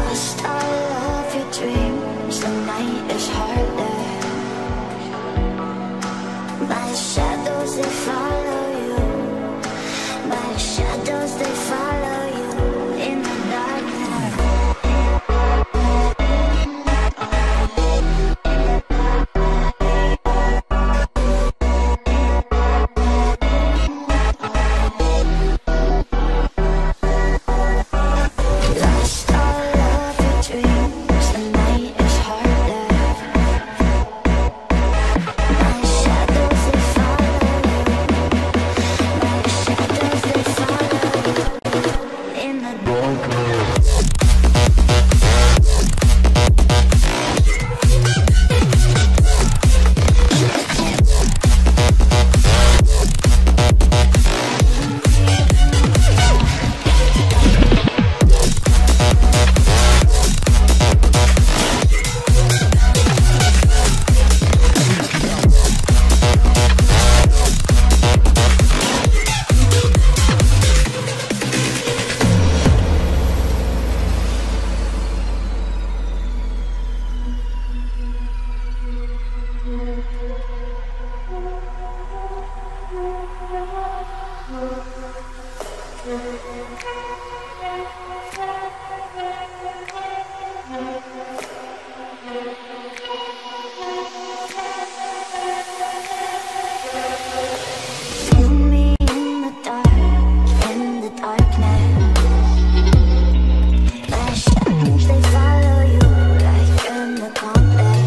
Lost all of your dreams, the night is harder. My shadows, they follow you. My shadows, they follow you in the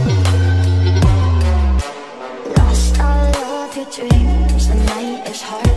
dreams, the night is hard.